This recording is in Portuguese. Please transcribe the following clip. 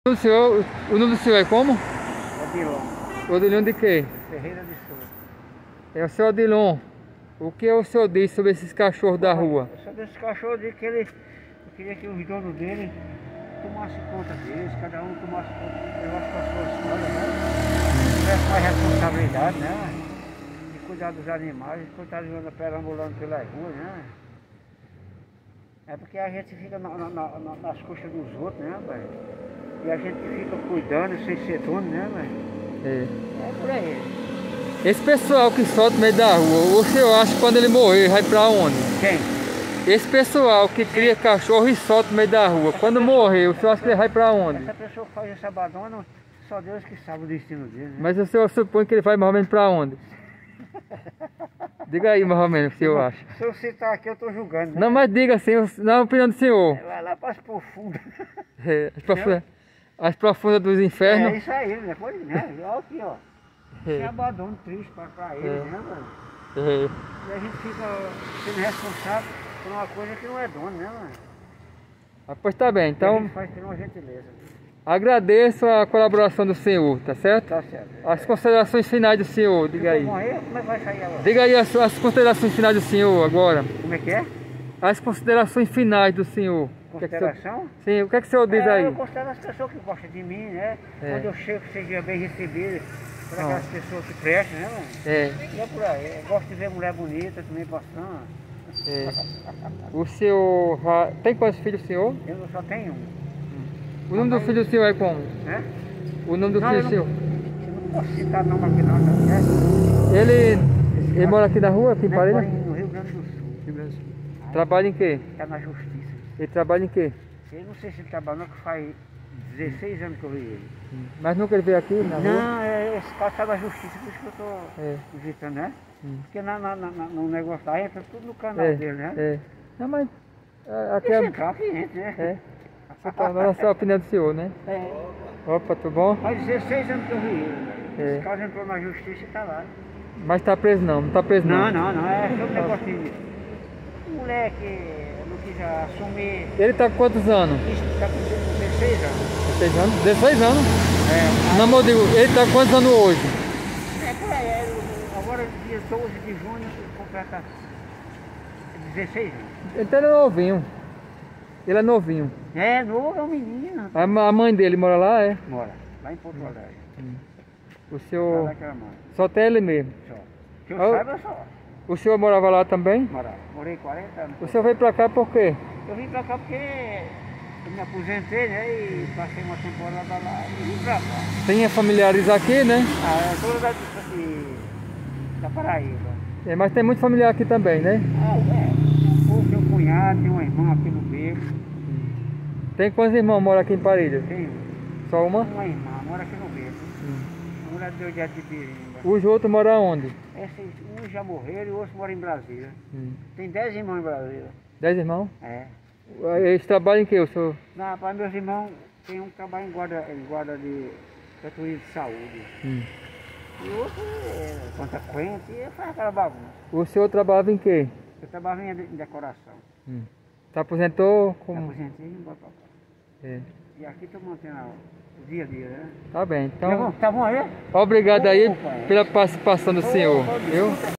O nome do senhor é como? Odilon. Odilon de quê? Ferreira de Souza. É o senhor Odilon. O que o senhor diz sobre esses cachorros da rua? Sobre esse cachorro, eu queria que os donos dele tomassem conta deles, cada um tomasse conta, levasse para a sua história, né? Tivesse mais responsabilidade, né? De cuidar dos animais, de cuidar de andar perambulando pelas ruas, né? É porque a gente fica nas costas dos outros, né, velho? E a gente fica cuidando sem ser dono, né, velho? É por aí. Esse pessoal que solta no meio da rua, o senhor acha que quando ele morrer vai pra onde? Quem? Esse pessoal que cria cachorro e solta no meio da rua, quando morrer, o senhor acha que ele vai pra onde? Essa pessoa que faz esse abandono, só Deus que sabe o destino dele, né? Mas o senhor supõe que ele vai mais ou menos pra onde? Diga aí mais ou menos o que eu acho. Se eu citar aqui, eu tô julgando, né? Não, mas diga assim, na opinião do senhor. Vai lá para as profundas. As profundas dos infernos. É isso aí, né? Pode, né? Olha aqui, ó. Esse abandono triste para eles, né, mano? E a gente fica sendo responsável por uma coisa que não é dono, né, mano? Ah, pois tá bem, A então gente faz por uma gentileza. agradeço a colaboração do senhor, tá certo? Tá certo. As considerações finais do senhor, diga aí. Morrer, como é que vai sair agora? Diga aí as considerações finais do senhor agora. Como é que é? As considerações finais do senhor. Consideração? Sim, o que é que o senhor diz aí? Eu considero as pessoas que gostam de mim, né? Quando eu chego, seja bem recebido por aquelas pessoas que prestam, né, mano? E é por aí. Eu gosto de ver mulher bonita também passando. O senhor tem quantos filhos, senhor? Eu só tenho um. O nome do filho do senhor é como? Né? O nome do filho do senhor? Eu não posso citar nome aqui não, tá? Ele mora aqui na rua, aqui em Parelha? No Rio Grande do Sul. Rio Grande do Sul. Trabalha em quê? Está na justiça. Ele trabalha em quê? Eu não sei se ele trabalha, não, que faz 16 anos que eu vi ele. Mas nunca ele veio aqui na rua? Não, esse cara está na justiça, por isso que eu estou visitando, né? Porque no negócio lá entra tudo no canal dele, né? Não, mas aqui Deixa entrar, que entra, né? Você tá dando a sua opinião do senhor, né? Opa, tudo bom? Faz 16 anos que eu vi ele. Esse caso entrou na justiça e está lá. Mas tá preso não tá preso não? Não, é só um negocinho de moleque não quis assumir. Ele tá com quantos anos? Está com 16 anos. 16 anos? 16 anos? Não, mas eu digo, ele tá com quantos anos hoje? Por aí, agora dia 12 de junho completa 16 anos. Então ele é novinho. Ele é novinho. É novo, é um menino. A mãe dele mora lá, é? Mora, lá em Porto Alegre. O senhor... Lá naquela mãe. Só tem ele mesmo? Só. Que eu saiba só. O senhor morava lá também? Morei 40 anos. O senhor veio pra cá por quê? Eu vim pra cá porque eu me aposentei, né? E passei uma temporada lá e vim pra cá. Tem familiares aqui, né? Eu sou da Paraíba. Mas tem muito familiar aqui também, né? Tem um cunhado, tem uma irmã aqui no Beco. Tem quantos irmãos moram aqui em Parelha? Tem só uma? Uma irmã, mora aqui no Beco. A mulher deu de Pirimba. Os outros moram onde? Um já morreram e o outro mora em Brasília. Tem 10 irmãos em Brasília. 10 irmãos? É. Eles trabalham em que, o senhor? Não, para meus irmãos, tem um que trabalha em guarda de categoria de saúde. E o outro é consequente e faz aquela bagunça. O senhor trabalhava em quê? Eu trabalhava em decoração. Se aposentou? Me aposentei e vim para cá. E aqui estou mantendo o dia a dia, né? Tá bem, então... Tá bom aí? Obrigado aí pela participação do senhor, viu?